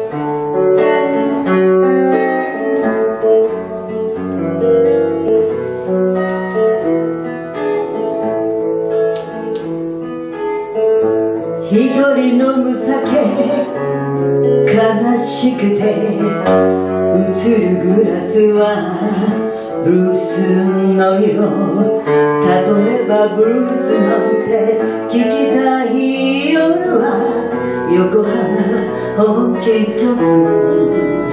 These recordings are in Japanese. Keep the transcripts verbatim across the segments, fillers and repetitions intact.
一人飲む酒悲しくて映るグラスはブルースの色。例えばブルースなんて聞きたい夜は横浜ホーキッドブルース。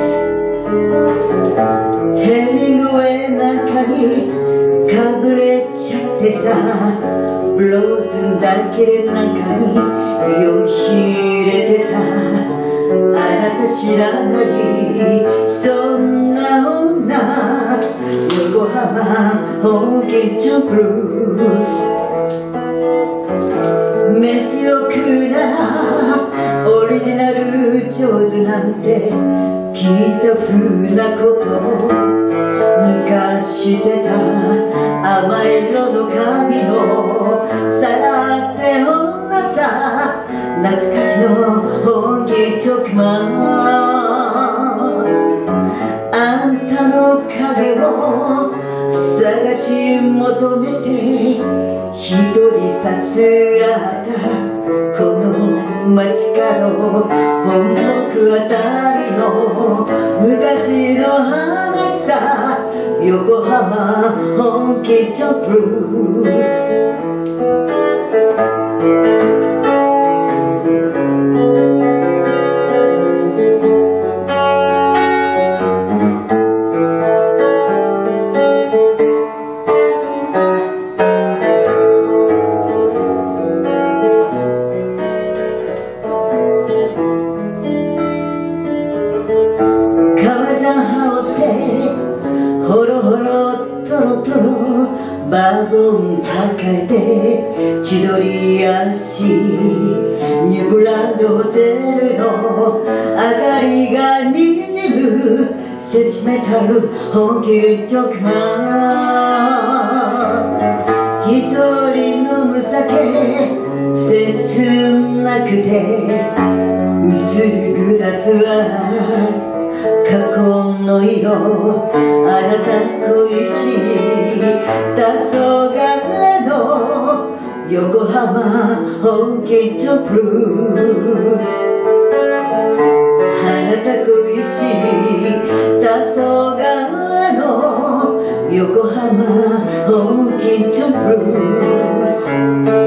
ヘミングウェイなんかにかぶれちゃってさ、ブローズンだけで中に酔いしれてた。あなた知らないそんな女、横浜ホーキッドブルース。メスよくなオリジナル上手なんて聞いたふうなこと抜かしてた。甘い色の髪のさらって女さ、懐かしのホーキッドクマン。あんたの影を探し求めて一人さすらったこの街角、本国あたりの昔の話さ、横浜ホーキッドブルース。ほろほろとろとろバーボン抱えて千鳥足ニューブランドホテルの明かりがにじむセンチメタルホーキッドクマン。一人飲む酒切なくて映るグラスは過去の色。あなた恋しい黄昏の横浜ホーキッドブルース。あなた恋しい黄昏の横浜ホーキッドブルース。